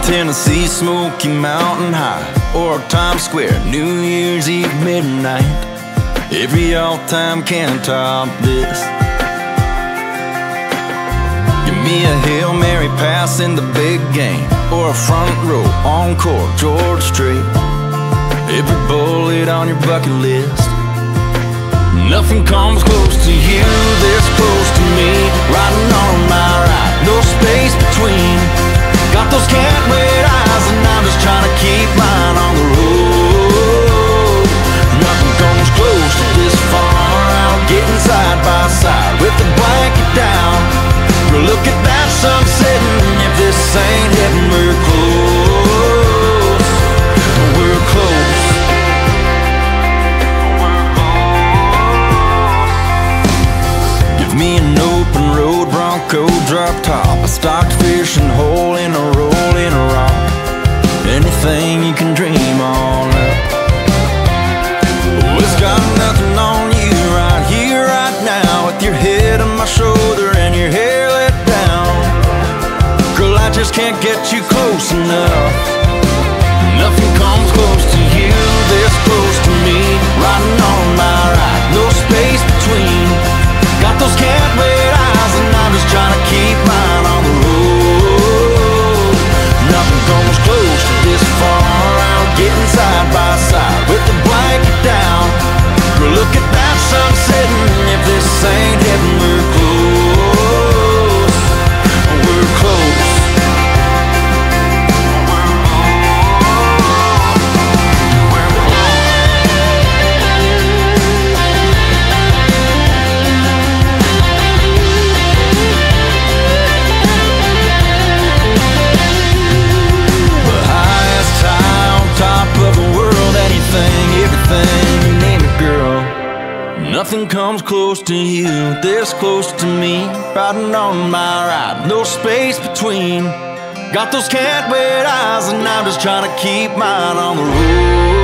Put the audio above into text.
Tennessee, Smoky Mountain High, or Times Square, New Year's Eve midnight. Every all-time can top this. Give me a Hail Mary pass in the big game, or a front row encore, Georgia Strait. Every bullet on your bucket list. Nothing comes close to you, this close to me. Riding on my ride, no space between. Got those can't wait eyes, and I'm just trying to keep mine on the road. Nothing comes close to this far out, getting side by side with the blanket down. Look at that sun setting. If this ain't heaven, we're close. We're close. Give me an open road Bronco drop top, a stocked fishing hole in a rolling rock. Anything you can dream on up. Oh, it's got nothing on you right here, right now, with your head on my shoulder and your hair let down. Girl, I just can't get you close enough. Nothing comes close to you, this close to me. Riding on my ride, no space between. Got those can't wait eyes, and I'm just trying to keep mine on the road. Nothing comes close to this far out, getting side by side with the blanket down. Look at that sun setting. If this ain't heaven, we're close. We're close. Everything, you name it, girl. Nothing comes close to you, this close to me. Riding on my ride, no space between. Got those can't wait eyes, and I'm just trying to keep mine on the road.